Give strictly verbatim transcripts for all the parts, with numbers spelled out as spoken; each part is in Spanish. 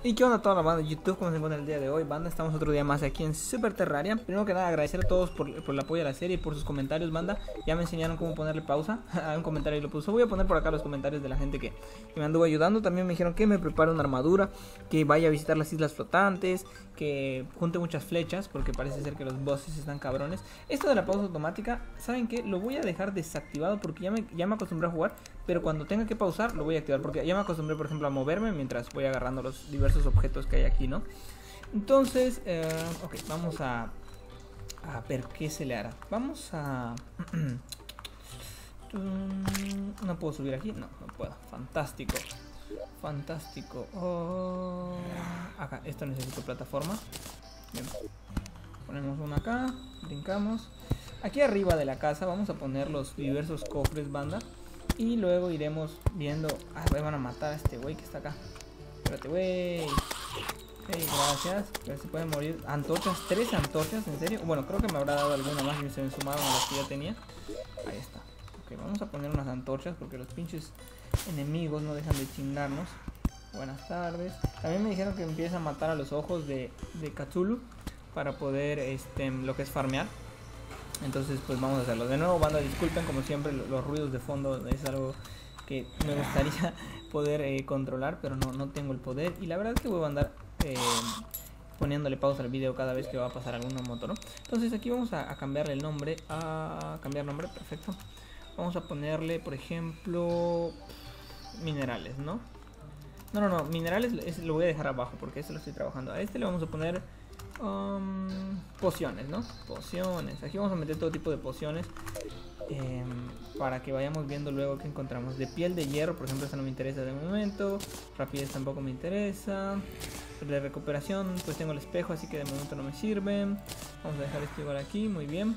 ¿Y qué onda toda la banda de YouTube? ¿Cómo se encuentra el día de hoy? Banda, estamos otro día más aquí en Super Terraria. Primero que nada, agradecer a todos por, por el apoyo a la serie y por sus comentarios, banda. Ya me enseñaron cómo ponerle pausa a un comentario y lo puso. Voy a poner por acá los comentarios de la gente que, que me anduvo ayudando. También me dijeron que me prepare una armadura, que vaya a visitar las islas flotantes, que junte muchas flechas, porque parece ser que los bosses están cabrones. Esto de la pausa automática, ¿saben qué? Lo voy a dejar desactivado porque ya me, ya me acostumbré a jugar. Pero cuando tenga que pausar, lo voy a activar, porque ya me acostumbré, por ejemplo, a moverme mientras voy agarrando los diversos objetos que hay aquí, ¿no? Entonces, eh, ok, vamos a, a ver qué se le hará. Vamos a... no puedo subir aquí, no, no puedo. Fantástico, fantástico. Oh, acá, esto necesito plataforma. Bien. Ponemos una acá, brincamos. Aquí arriba de la casa vamos a poner los diversos cofres, banda. Y luego iremos viendo... Ah, van a matar a este güey que está acá. Espérate, güey. Ok, gracias. A ver si pueden morir. Antorchas, tres antorchas, ¿en serio? Bueno, creo que me habrá dado alguna más y se me sumaron a las que ya tenía. Ahí está. Ok, vamos a poner unas antorchas porque los pinches enemigos no dejan de chingarnos. Buenas tardes. También me dijeron que empieza a matar a los ojos de, de Cthulhu para poder, este, lo que es farmear. Entonces pues vamos a hacerlo. De nuevo, banda, disculpen como siempre los ruidos de fondo. Es algo que me gustaría poder eh, controlar, pero no, no tengo el poder. Y la verdad es que voy a andar eh, poniéndole pausa al video cada vez que va a pasar alguna moto, ¿no? Entonces aquí vamos a, a cambiarle el nombre. A cambiar nombre, perfecto. Vamos a ponerle, por ejemplo, minerales, ¿no? No, no, no, minerales es, lo voy a dejar abajo porque este lo estoy trabajando. A este le vamos a poner... Um, pociones, ¿no? Pociones. Aquí vamos a meter todo tipo de pociones eh, para que vayamos viendo luego que encontramos. De piel de hierro, por ejemplo, esta no me interesa de momento. Rapidez tampoco me interesa. De recuperación, pues tengo el espejo, así que de momento no me sirve. Vamos a dejar esto igual aquí, muy bien.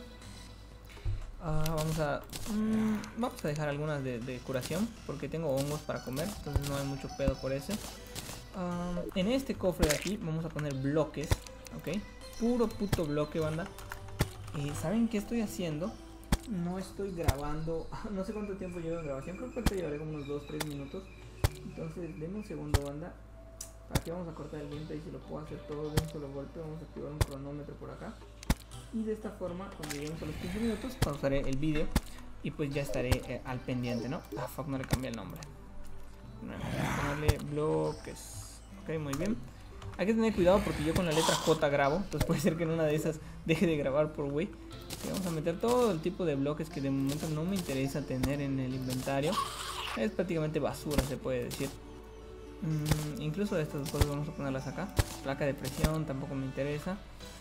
Uh, vamos a um, vamos a dejar algunas de, de curación porque tengo hongos para comer, entonces no hay mucho pedo por ese. Uh, en este cofre de aquí vamos a poner bloques. Ok, puro puto bloque, banda. eh, ¿Saben qué estoy haciendo? No estoy grabando. No sé cuánto tiempo llevo en grabación. Creo que ahorita llevaré como unos dos tres minutos. Entonces, denme un segundo, banda. Aquí vamos a cortar el gameplay. Si lo puedo hacer todo de un solo golpe. Vamos a activar un cronómetro por acá. Y de esta forma, cuando lleguemos a los quince minutos, pausaré el vídeo. Y pues ya estaré eh, al pendiente, ¿no? Ah, fuck, no le cambié el nombre. Vamos a ponerle bloques. Ok, muy bien. Hay que tener cuidado porque yo con la letra J grabo. Entonces puede ser que en una de esas deje de grabar por güey. Vamos a meter todo el tipo de bloques que de momento no me interesa tener en el inventario. Es prácticamente basura, se puede decir. mm, Incluso de estas cosas vamos a ponerlas acá. Placa de presión tampoco me interesa.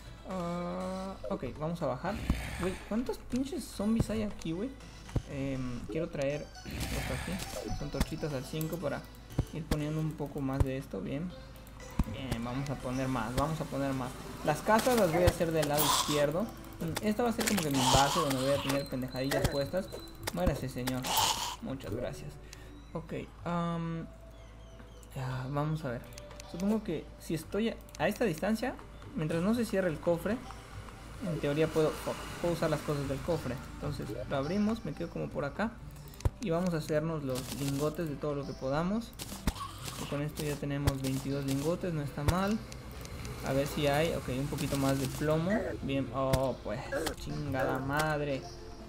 uh, Ok, vamos a bajar. Güey, ¿cuántos pinches zombies hay aquí, güey? Eh, quiero traer esto aquí. Son torchitas al cinco para ir poniendo un poco más de esto. Bien. Bien, vamos a poner más, vamos a poner más. Las casas las voy a hacer del lado izquierdo. Esta va a ser como que mi base donde voy a tener pendejadillas puestas. Muérase, señor. Muchas gracias. Ok, um, ya, vamos a ver. Supongo que si estoy a esta distancia, mientras no se cierre el cofre, en teoría puedo, puedo usar las cosas del cofre. Entonces lo abrimos, me quedo como por acá. Y vamos a hacernos los lingotes de todo lo que podamos. Y con esto ya tenemos veintidós lingotes, no está mal. A ver si hay, ok, un poquito más de plomo. Bien, oh, pues, chingada madre.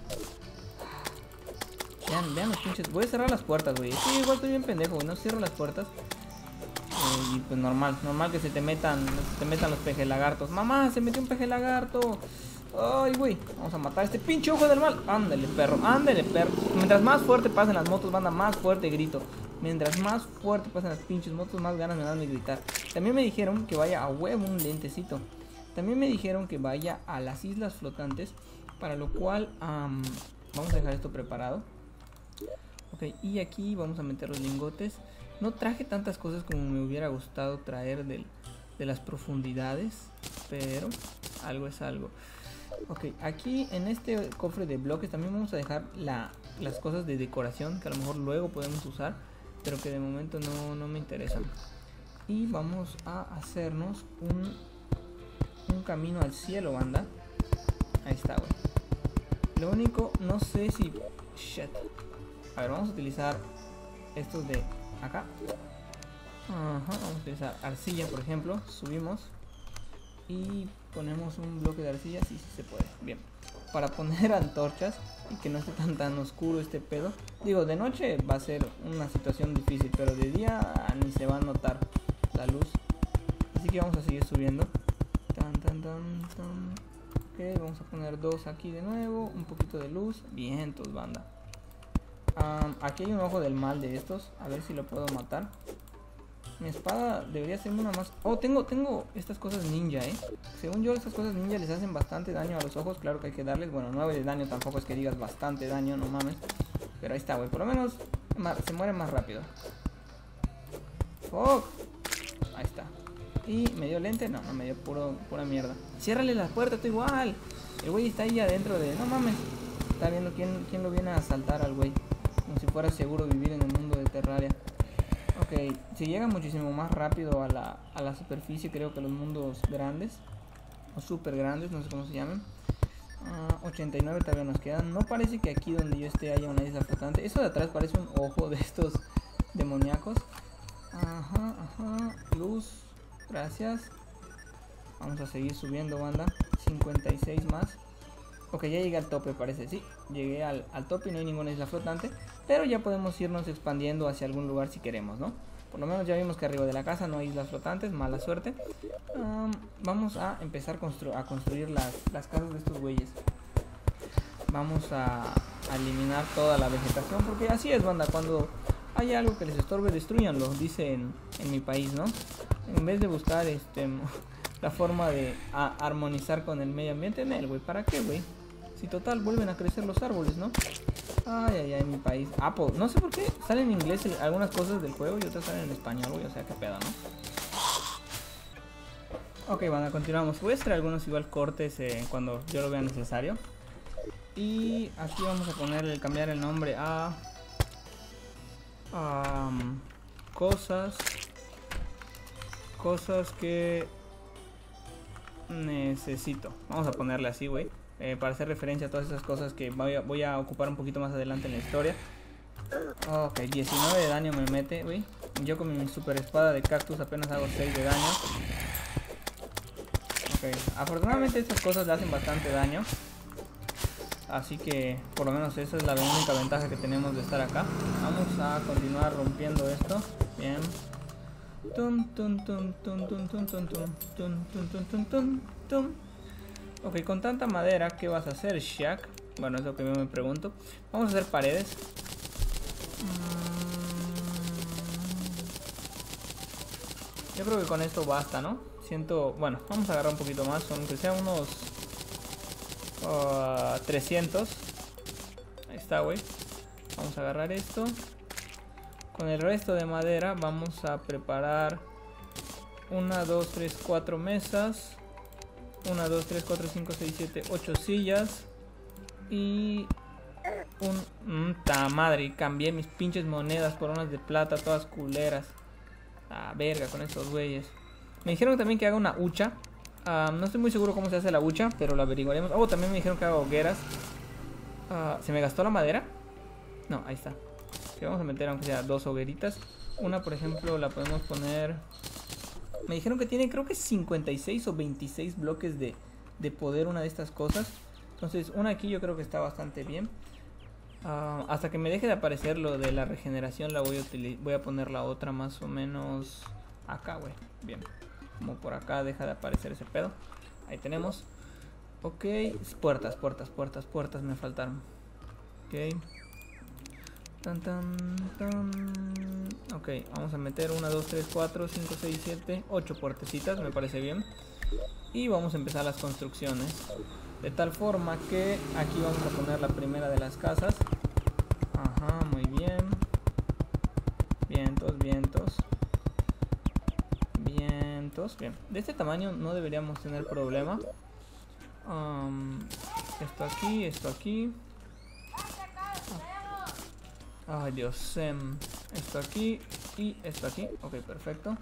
Vean, vean los pinches. Voy a cerrar las puertas, güey. Sí, igual estoy bien pendejo, güey. No cierro las puertas. Eh, y pues normal, normal que se te metan, se te metan los peje lagartos. Mamá, se metió un peje lagarto. Ay, güey, vamos a matar a este pinche ojo del mal. Ándale, perro, ándale, perro. Mientras más fuerte pasen las motos, banda, más fuerte grito. Mientras más fuerte pasen las pinches motos, más ganas me dan de gritar. También me dijeron que vaya a huevo un lentecito. También me dijeron que vaya a las islas flotantes. Para lo cual um, vamos a dejar esto preparado. Ok, y aquí vamos a meter los lingotes. No traje tantas cosas como me hubiera gustado traer del, de las profundidades, pero algo es algo. Ok, aquí en este cofre de bloques también vamos a dejar la, las cosas de decoración que a lo mejor luego podemos usar, pero que de momento no, no me interesan. Y vamos a hacernos un, un camino al cielo, banda. Ahí está, güey. Lo único, no sé si... Shit. A ver, vamos a utilizar estos de acá. Ajá, vamos a utilizar arcilla, por ejemplo. Subimos y ponemos un bloque de arcilla. Sí, sí se puede. Bien. Para poner antorchas y que no esté tan tan oscuro este pedo. Digo, de noche va a ser una situación difícil, pero de día ni se va a notar la luz. Así que vamos a seguir subiendo. Tan, tan, tan, tan. Ok, vamos a poner dos aquí de nuevo. Un poquito de luz. Vientos, banda. Um, aquí hay un ojo del mal de estos. A ver si lo puedo matar. Mi espada debería ser una más... Oh, tengo, tengo estas cosas ninja, eh. Según yo, estas cosas ninja les hacen bastante daño a los ojos. Claro que hay que darles... Bueno, nueve de daño tampoco es que digas bastante daño, no mames. Pero ahí está, güey. Por lo menos se muere más rápido. Fuck. Ahí está. Y me dio lente. No, no me dio puro, pura mierda. Ciérrale la puerta, estoy igual. El güey está ahí adentro de... No mames. Está viendo quién, quién lo viene a asaltar al güey. Como si fuera seguro vivir en el mundo de Terraria. Ok, se llega muchísimo más rápido a la, a la superficie, creo que los mundos grandes. O super grandes, no sé cómo se llaman. uh, ochenta y nueve todavía nos quedan. No parece que aquí donde yo esté haya una isla flotante. Eso de atrás parece un ojo de estos demoníacos. Ajá, ajá. Luz, gracias. Vamos a seguir subiendo, banda. cincuenta y seis más. Ok, ya llegué al tope, parece, sí. Llegué al, al tope y no hay ninguna isla flotante. Pero ya podemos irnos expandiendo hacia algún lugar si queremos, ¿no? Por lo menos ya vimos que arriba de la casa no hay islas flotantes, mala suerte. um, Vamos a empezar constru a construir las, las casas de estos güeyes. Vamos a, a eliminar toda la vegetación, porque así es, banda. Cuando hay algo que les estorbe, destruyanlo, dice en, en mi país, ¿no? En vez de buscar este la forma de a, armonizar con el medio ambiente, en él, güey, ¿para qué, güey? Si total vuelven a crecer los árboles, ¿no? Ay, ay, ay, mi país. Apple, no sé por qué salen en inglés algunas cosas del juego y otras salen en español, güey, o sea, qué pedo, ¿no? Ok, bueno, continuamos. Voy a hacer algunos igual cortes eh, cuando yo lo vea necesario. Y aquí vamos a ponerle, cambiar el nombre a... Um, cosas... Cosas que... necesito. Vamos a ponerle así, güey. Eh, para hacer referencia a todas esas cosas que voy a, voy a ocupar un poquito más adelante en la historia. Ok, diecinueve de daño me mete, güey. Yo con mi super espada de cactus apenas hago seis de daño. Ok, afortunadamente estas cosas le hacen bastante daño. Así que por lo menos esa es la única ventaja que tenemos de estar acá. Vamos a continuar rompiendo esto. Bien. Tum, tum, tum, tum, tum, tum, tum, tum, tum, tum, tum, tum, tum. Ok, con tanta madera, ¿qué vas a hacer, Shaq? Bueno, es lo que yo me pregunto. Vamos a hacer paredes. Yo creo que con esto basta, ¿no? Siento... Bueno, vamos a agarrar un poquito más. Aunque sea unos... Uh, trescientos. Ahí está, güey. Vamos a agarrar esto. Con el resto de madera vamos a preparar... una, dos, tres, cuatro mesas. una, dos, tres, cuatro, cinco, seis, siete, ocho sillas. Y un... ¡Ta madre! Cambié mis pinches monedas por unas de plata, todas culeras. Ah, verga, con estos güeyes. Me dijeron también que haga una hucha. uh, No estoy muy seguro cómo se hace la hucha, pero la averiguaremos. Oh, también me dijeron que haga hogueras. uh, ¿Se me gastó la madera? No, ahí está. Sí, vamos a meter aunque sea dos hogueritas. Una, por ejemplo, la podemos poner... Me dijeron que tiene creo que cincuenta y seis o veintiséis bloques de, de poder una de estas cosas. Entonces una aquí yo creo que está bastante bien. uh, Hasta que me deje de aparecer lo de la regeneración la voy a, voy a poner la otra más o menos acá, güey. Bien, como por acá deja de aparecer ese pedo. Ahí tenemos. Ok, puertas, puertas, puertas, puertas me faltaron. Ok. Tan, tan, tan. Ok, vamos a meter una, dos, tres, cuatro, cinco, seis, siete, ocho puertecitas, me parece bien. Y vamos a empezar las construcciones. De tal forma que aquí vamos a poner la primera de las casas. Ajá, muy bien. Vientos, vientos. Vientos, bien. De este tamaño no deberíamos tener problema. um, Esto aquí, esto aquí. Ay, Dios. Eh, esto aquí y esto aquí. Ok, perfecto.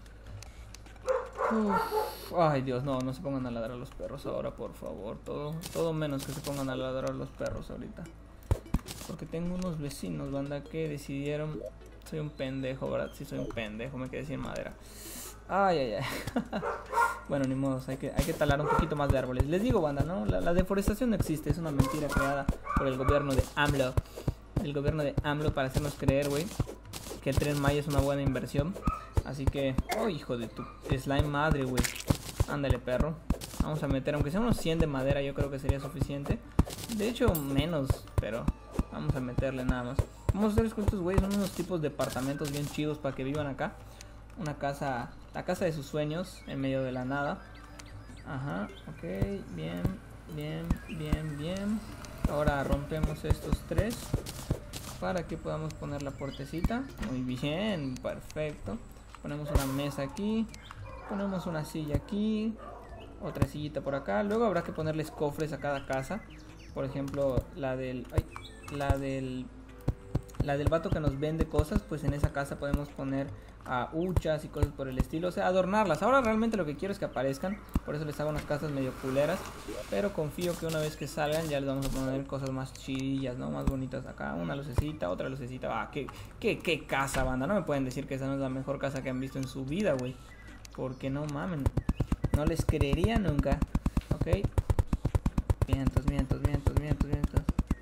Uf. Ay, Dios, no, no se pongan a ladrar a los perros ahora, por favor. Todo, todo menos que se pongan a ladrar a los perros ahorita. Porque tengo unos vecinos, banda, que decidieron Soy un pendejo, ¿verdad? Sí, soy un pendejo, me quedé sin madera. Ay, ay, ay. Bueno, ni modo, hay que, hay que talar un poquito más de árboles. Les digo, banda, ¿no? La, la deforestación no existe, es una mentira creada por el gobierno de AMLO. El gobierno de AMLO para hacernos creer, güey, que el Tren Maya es una buena inversión. Así que, oh, hijo de tu slime madre, güey. Ándale, perro. Vamos a meter, aunque sea unos cien de madera, yo creo que sería suficiente. De hecho, menos, pero vamos a meterle nada más. Vamos a hacer con estos güeyes, son unos tipos de departamentos bien chidos para que vivan acá. Una casa, la casa de sus sueños, en medio de la nada. Ajá, ok, bien, bien, bien, bien. Ahora rompemos estos tres para que podamos poner la puertecita. Muy bien, perfecto. Ponemos una mesa aquí, ponemos una silla aquí, otra sillita por acá. Luego habrá que ponerles cofres a cada casa. Por ejemplo, la del, ay, la del, la del vato que nos vende cosas, pues en esa casa podemos poner a uh, huchas y cosas por el estilo, o sea, adornarlas. Ahora realmente lo que quiero es que aparezcan, por eso les hago unas casas medio culeras, pero confío que una vez que salgan ya les vamos a poner cosas más chidillas, ¿no? Más bonitas acá, una lucecita, otra lucecita. Ah, qué, qué, qué casa, banda, no me pueden decir que esa no es la mejor casa que han visto en su vida, güey, porque no mamen, no les creería nunca. Ok, vientos, vientos, vientos, vientos, vientos.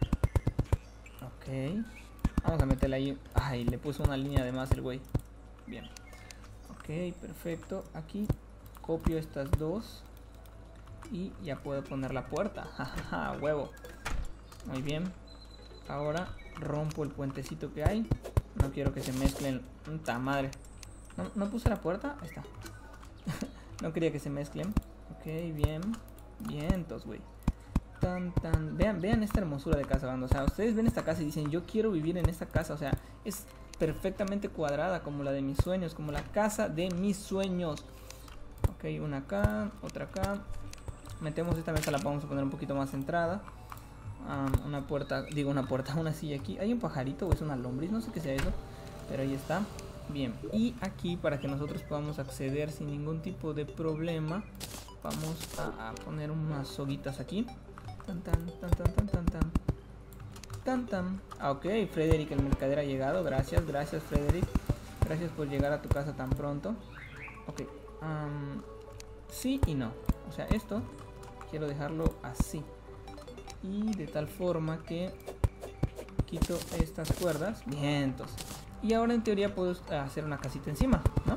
Ok, vamos a meterle ahí. Ay, le puso una línea de más el güey. Bien, ok, perfecto. Aquí copio estas dos y ya puedo poner la puerta. Jajaja, huevo. Muy bien. Ahora rompo el puentecito que hay. No quiero que se mezclen. ¡Puta madre! ¿No, no puse la puerta? Ahí está. No quería que se mezclen. Ok, bien. Vientos, güey. Tan, tan. Vean, vean esta hermosura de casa, banda. O sea, ustedes ven esta casa y dicen, yo quiero vivir en esta casa. O sea, es perfectamente cuadrada, como la de mis sueños, como la casa de mis sueños. Ok, una acá, otra acá. Metemos esta mesa, la vamos a poner un poquito más centrada. Um, una puerta, digo una puerta, una silla aquí. Hay un pajarito o es una lombriz, no sé qué sea eso, pero ahí está. Bien, y aquí para que nosotros podamos acceder sin ningún tipo de problema, vamos a, a poner unas soguitas aquí. Tan tan tan tan tan tan tan. Tan tan. Ah, ok, Frederick el mercader ha llegado. Gracias, gracias Frederick. Gracias por llegar a tu casa tan pronto. Ok, um, sí y no. O sea, esto quiero dejarlo así. Y de tal forma que quito estas cuerdas. Vientos. Y ahora en teoría puedo hacer una casita encima, ¿no?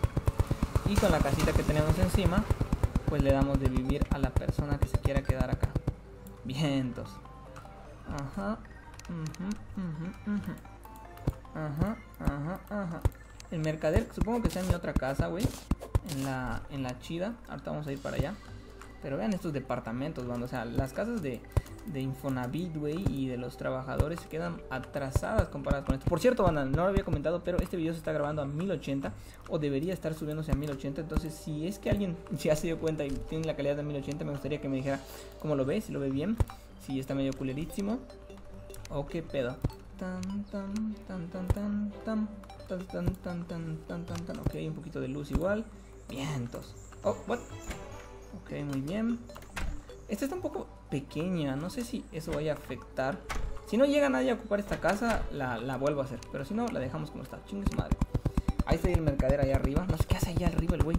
Y con la casita que tenemos encima, pues le damos de vivir a la persona que se quiera quedar acá. Vientos. Ajá. Uh-huh, uh-huh, uh-huh. Ajá, ajá, ajá. El mercader, supongo que sea en mi otra casa, güey. En la, en la chida. Ahorita vamos a ir para allá. Pero vean estos departamentos, banda. O sea, las casas de, de Infonavit, güey, y de los trabajadores se quedan atrasadas comparadas con esto. Por cierto, banda, no lo había comentado, pero este video se está grabando a mil ochenta. O debería estar subiéndose a mil ochenta. Entonces, si es que alguien ya se dio cuenta y tiene la calidad de mil ochenta, me gustaría que me dijera cómo lo ve, si lo ve bien. Si está medio culerísimo. O qué pedo. Tan, tan, tan, tan, tan, tan, tan, tan, tan, tan, tan, tan, tan. Ok, un poquito de luz igual. Vientos. Oh, what? Ok, muy bien. Esta está un poco pequeña. No sé si eso vaya a afectar. Si no llega nadie a ocupar esta casa, la, la vuelvo a hacer. Pero si no, la dejamos como está. Chingue su madre. Ahí está el mercader allá arriba. No sé qué hace allá arriba el güey.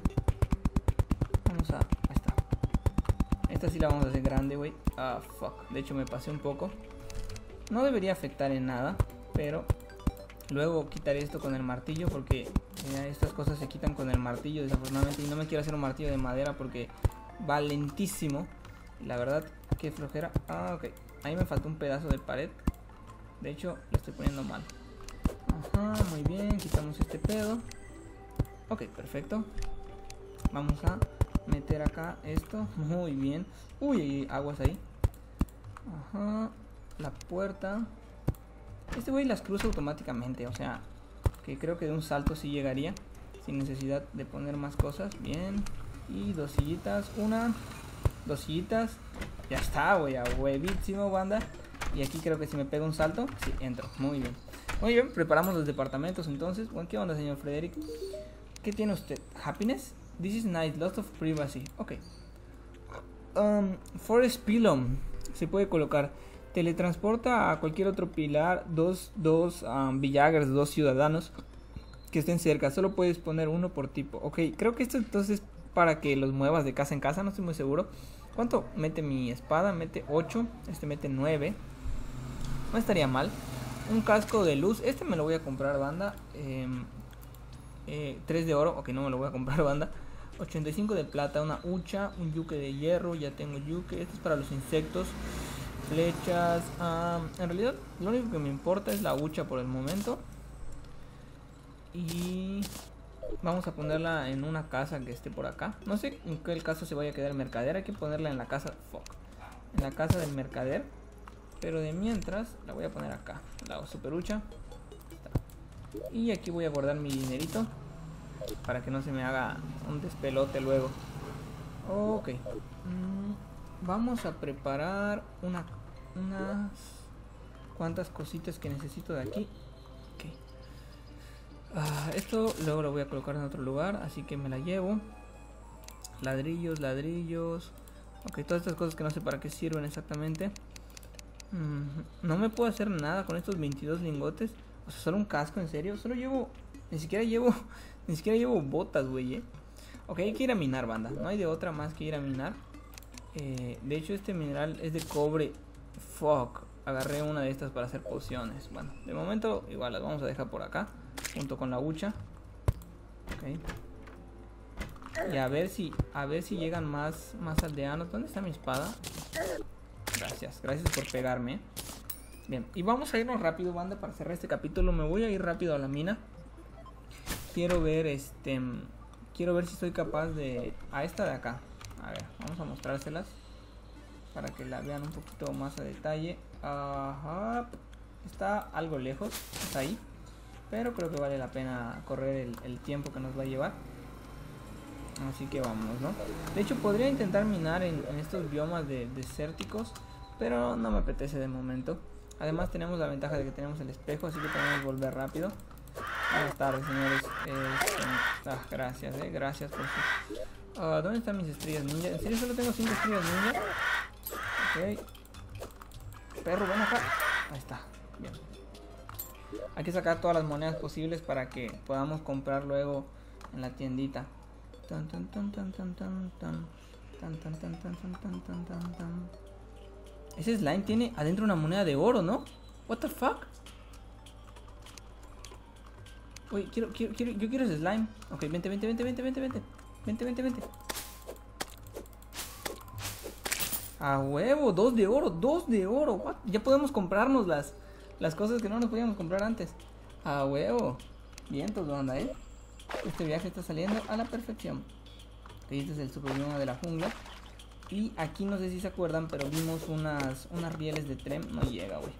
Vamos a... Ahí está. Esta sí la vamos a hacer grande, güey. Ah, fuck. De hecho, me pasé un poco. No debería afectar en nada, pero luego quitaré esto con el martillo porque eh, estas cosas se quitan con el martillo desafortunadamente, y no me quiero hacer un martillo de madera porque va lentísimo. La verdad, qué flojera. Ah, ok. Ahí me faltó un pedazo de pared. De hecho, lo estoy poniendo mal. Ajá, muy bien. Quitamos este pedo. Ok, perfecto. Vamos a meter acá esto. Muy bien. Uy, hay aguas ahí. Ajá. La puerta. Este güey las cruza automáticamente. O sea, que creo que de un salto sí llegaría sin necesidad de poner más cosas. Bien. Y dos sillitas. Una. Dos sillitas. Ya está, güey. A huevísimo, banda. Y aquí creo que si me pego un salto, sí, entro. Muy bien. Muy bien. Preparamos los departamentos entonces. Bueno, ¿qué onda, señor Frederick? ¿Qué tiene usted? ¿Happiness? This is nice. Lots of privacy. Ok. Um, Forest Pillow. Se puede colocar. teletransporta a cualquier otro pilar dos, dos um, villagers, dos ciudadanos que estén cerca. Solo puedes poner uno por tipo. Ok, creo que esto entonces para que los muevas de casa en casa, no estoy muy seguro. ¿Cuánto mete mi espada? Mete ocho, este mete nueve. No estaría mal. Un casco de luz, este me lo voy a comprar, banda. eh, eh, tres de oro, ok, no me lo voy a comprar, banda. Ochenta y cinco de plata, una hucha, un yuque de hierro, ya tengo yuque. Este es para los insectos. Flechas, um, en realidad lo único que me importa es la hucha por el momento. Y vamos a ponerla en una casa que esté por acá. No sé en qué caso se vaya a quedar el mercader. Hay que ponerla en la casa, fuck, en la casa del mercader. Pero de mientras la voy a poner acá, la super hucha. Y aquí voy a guardar mi dinerito para que no se me haga un despelote luego. Ok, mm, vamos a preparar una, unas cuantas cositas que necesito de aquí. Okay. Ah, esto luego lo voy a colocar en otro lugar, así que me la llevo. Ladrillos, ladrillos. Ok, todas estas cosas que no sé para qué sirven exactamente. mm, No me puedo hacer nada con estos veintidós lingotes. O sea, solo un casco, en serio. Solo llevo, ni siquiera llevo Ni siquiera llevo botas, güey, eh. Ok, hay que ir a minar, banda. No hay de otra más que ir a minar. eh, De hecho, este mineral es de cobre. Fuck, agarré una de estas para hacer pociones. Bueno, de momento igual las vamos a dejar por acá, junto con la hucha. Ok. Y a ver si, a ver si llegan más, más aldeanos. ¿Dónde está mi espada? Gracias, gracias por pegarme. Bien, y vamos a irnos rápido, banda, para cerrar este capítulo. Me voy a ir rápido a la mina. Quiero ver, este... Quiero ver si soy capaz de... A esta de acá. A ver, vamos a mostrárselas para que la vean un poquito más a detalle. Ajá. Está algo lejos, está ahí, pero creo que vale la pena correr el, el tiempo que nos va a llevar. Así que vamos, ¿no? De hecho, podría intentar minar en, en estos biomas de, desérticos, pero no me apetece de momento. Además tenemos la ventaja de que tenemos el espejo, así que podemos volver rápido. Buenas tardes, señores. Este, ah, gracias, eh, gracias por su... Uh, ¿Dónde están mis estrellas ninja? ¿En serio solo tengo cinco estrellas ninja? Ok. Perro, ven acá. Ahí está, bien. Hay que sacar todas las monedas posibles para que podamos comprar luego en la tiendita. Tan tan tan tan tan tan tan tan tan tan tan tan tan tan tan tan. Ese slime tiene adentro una moneda de oro, ¿no? What the fuck? Uy, quiero, quiero, quiero, yo quiero ese slime. Ok, vente, vente, vente, vente, vente, vente. Vente, vente, vente. A huevo, dos de oro, dos de oro. What? Ya podemos comprarnos las, las cosas que no nos podíamos comprar antes. A huevo. Vientos, banda, ¿eh? Este viaje está saliendo a la perfección. Okay, este es el super bioma de la jungla. Y aquí no sé si se acuerdan, pero vimos unas, unas rieles de tren. No llega, güey.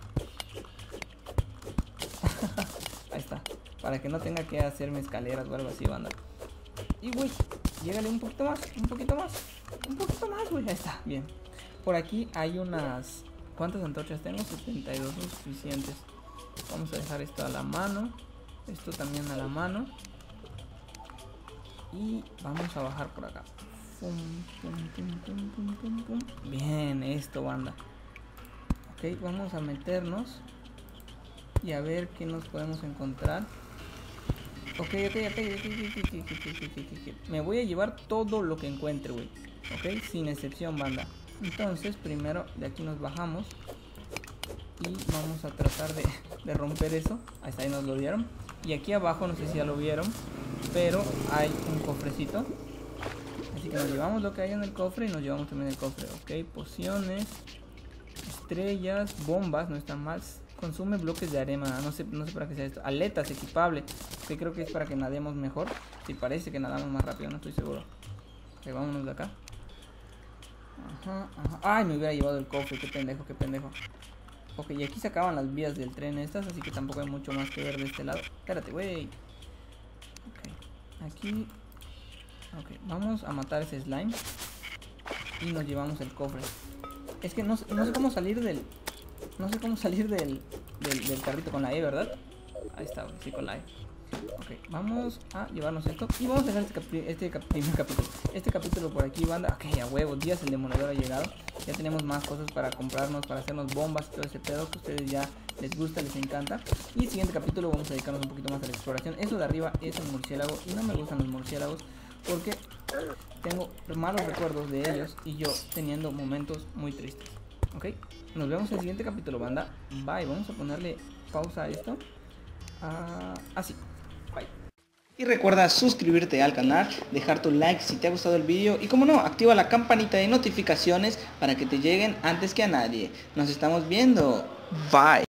Ahí está. Para que no tenga que hacerme escaleras o algo así, banda. Y, güey, llégale un poquito más, un poquito más, un poquito más, güey. Ahí está, bien. Por aquí hay unas... ¿Cuántas antorchas tengo? setenta y dos, son suficientes. Vamos a dejar esto a la mano. Esto también a la mano. Y vamos a bajar por acá. Pum, pum, pum, pum, pum, pum, pum. Bien, esto, banda. Ok, vamos a meternos y a ver qué nos podemos encontrar. Ok, ok, ok, ok, ok, ok. Me voy a llevar todo lo que encuentre, güey. Ok, sin excepción, banda. Entonces, primero de aquí nos bajamos y vamos a tratar de, de romper eso. Ahí está, ahí nos lo dieron. Y aquí abajo, no sé si ya lo vieron, pero hay un cofrecito. Así que nos llevamos lo que hay en el cofre y nos llevamos también el cofre. Ok, pociones, estrellas, bombas, no están mal. Consume bloques de arena, no sé, no sé para qué sea esto. Aletas, equipable, que creo que es para que nademos mejor. Si parece que nadamos más rápido, no estoy seguro. Ok, vámonos de acá. Ajá, ajá. Ay, me hubiera llevado el cofre, qué pendejo, qué pendejo. Ok, y aquí se acaban las vías del tren estas, así que tampoco hay mucho más que ver de este lado. Espérate, güey. Ok, aquí. Ok, vamos a matar ese slime y nos llevamos el cofre. Es que no, no sé cómo salir del... No sé cómo salir del, del, del carrito con la E, ¿verdad? Ahí está, sí, con la E. Ok, vamos a llevarnos esto. Y vamos a dejar este, capi este cap primer capítulo. Este capítulo por aquí, banda. Ok, a huevo, Díaz el Demoledor ha llegado. Ya tenemos más cosas para comprarnos, para hacernos bombas y todo ese pedo que a ustedes ya les gusta, les encanta. Y el siguiente capítulo vamos a dedicarnos un poquito más a la exploración. Eso de arriba es el murciélago y no me gustan los murciélagos porque tengo malos recuerdos de ellos y yo teniendo momentos muy tristes. Ok, nos vemos en el siguiente capítulo, banda. Bye, vamos a ponerle pausa a esto. Uh, así. Bye. Y recuerda suscribirte al canal, dejar tu like si te ha gustado el vídeo y como no, activa la campanita de notificaciones para que te lleguen antes que a nadie. Nos estamos viendo. Bye.